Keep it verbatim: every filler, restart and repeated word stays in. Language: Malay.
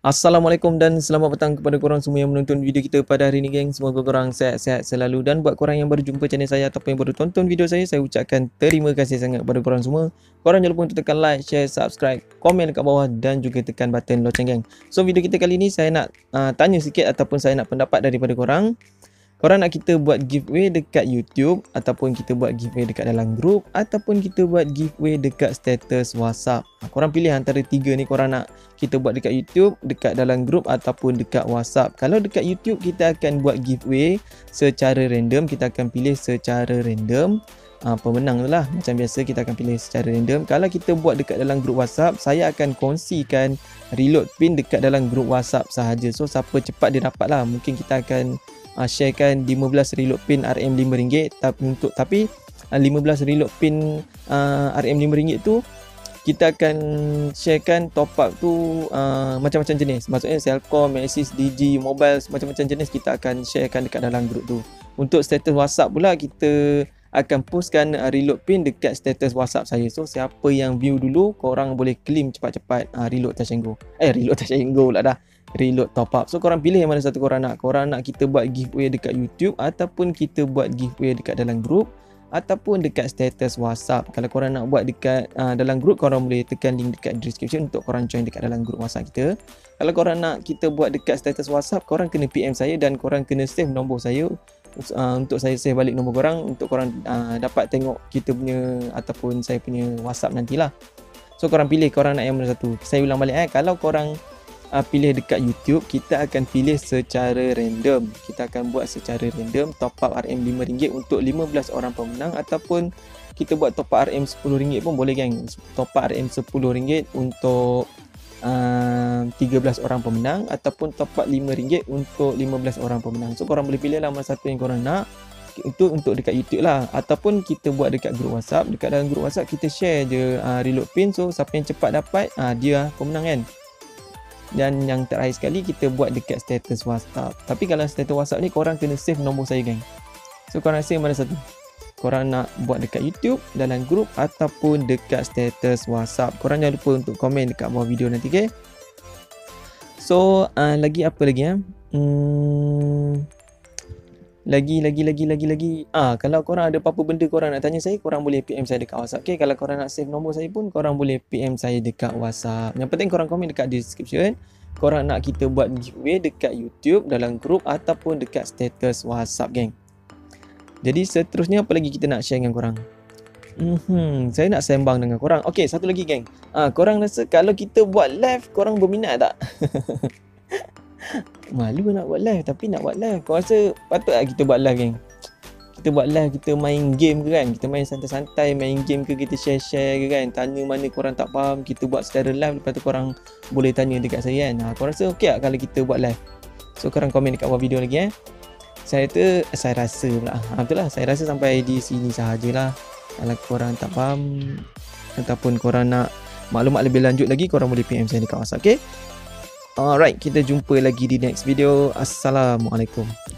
Assalamualaikum dan selamat petang kepada korang semua yang menonton video kita pada hari ini, geng. Semoga korang sehat-sehat selalu. Dan buat korang yang baru jumpa channel saya ataupun yang baru tonton video saya, saya ucapkan terima kasih sangat kepada korang semua. Korang jangan lupa untuk tekan like, share, subscribe, komen dekat bawah dan juga tekan button loceng, geng. So video kita kali ni saya nak uh, tanya sikit ataupun saya nak pendapat daripada korang. Korang nak kita buat giveaway dekat YouTube, ataupun kita buat giveaway dekat dalam group, ataupun kita buat giveaway dekat status WhatsApp. Ha, korang pilih antara tiga ni. Korang nak kita buat dekat YouTube, dekat dalam group ataupun dekat WhatsApp. Kalau dekat YouTube kita akan buat giveaway secara random. Kita akan pilih secara random ha, pemenang tu lah. Macam biasa kita akan pilih secara random. Kalau kita buat dekat dalam group WhatsApp, saya akan kongsikan reload pin dekat dalam group WhatsApp sahaja. So siapa cepat dia dapat lah. Mungkin kita akan Uh, sharekan lima belas reload pin R M lima ringgit, tapi untuk tapi uh, lima belas reload pin uh, R M lima ringgit tu kita akan sharekan top up tu uh, macam-macam jenis. Maksudnya Celcom, Axis, D G, Mobile, macam-macam jenis kita akan sharekan dekat dalam grup tu. Untuk status WhatsApp pula kita akan postkan uh, reload pin dekat status WhatsApp saya. So siapa yang view dulu, korang boleh claim cepat-cepat uh, reload touch and go. Eh reload touch and go pula dah. Reload top up. So korang pilih yang mana satu korang nak. Korang nak kita buat giveaway dekat YouTube, ataupun kita buat giveaway dekat dalam group, ataupun dekat status WhatsApp. Kalau korang nak buat dekat uh, dalam group, korang boleh tekan link dekat description untuk korang join dekat dalam group WhatsApp kita. Kalau korang nak kita buat dekat status WhatsApp, korang kena P M saya dan korang kena save nombor saya uh, untuk saya save balik nombor korang, untuk korang uh, dapat tengok kita punya ataupun saya punya WhatsApp nantilah. So korang pilih korang nak yang mana satu. Saya ulang balik eh. Kalau korang Uh, pilih dekat YouTube, kita akan pilih secara random. Kita akan buat secara random top up R M lima ringgit untuk lima belas orang pemenang, ataupun kita buat top up R M sepuluh ringgit pun boleh, geng. Top up R M sepuluh ringgit untuk uh, tiga belas orang pemenang, ataupun top up lima ringgit untuk lima belas orang pemenang. So korang boleh pilih lah mana satu yang korang nak. Itu untuk dekat YouTube lah, ataupun kita buat dekat grup WhatsApp. Dekat dalam grup WhatsApp kita share je uh, reload pin. So siapa yang cepat dapat, uh, dia pemenang, kan. Dan yang terakhir sekali kita buat dekat status WhatsApp. Tapi kalau status WhatsApp ni korang kena save nombor saya, geng. So korang save mana satu? Korang nak buat dekat YouTube, dalam group, ataupun dekat status WhatsApp. Korang jangan lupa untuk komen dekat bawah video nanti, okay? So uh, lagi apa lagi ya? Hmm, lagi lagi lagi lagi lagi. Ah, kalau korang ada apa-apa benda korang nak tanya saya, korang boleh P M saya dekat WhatsApp. Okay, kalau korang nak save nombor saya pun korang boleh P M saya dekat WhatsApp. Yang penting korang komen dekat description. Korang nak kita buat giveaway dekat YouTube, dalam group, ataupun dekat status WhatsApp, geng. Jadi seterusnya apa lagi kita nak share dengan korang? Hmm, saya nak sembang dengan korang. Okay, satu lagi, geng. Ah, korang rasa kalau kita buat live, korang berminat tak? Malu nak buat live, tapi nak buat live. Kau rasa patut tak kita buat live, geng? Kita buat live, kita main game ke, kan? Kita main santai-santai, main game ke, kita share-share ke, kan? Tanya mana korang tak faham, kita buat secara live. Lepas tu korang boleh tanya dekat saya, kan? Ha, korang rasa okey tak kalau kita buat live? So korang komen dekat bawah video lagi, eh. Saya tu, saya rasa pula. Ha, betul lah, saya rasa sampai di sini sahajalah. Kalau korang tak faham ataupun korang nak maklumat lebih lanjut lagi, korang boleh P M saya dekat WhatsApp, okay? Alright, kita jumpa lagi di next video. Assalamualaikum.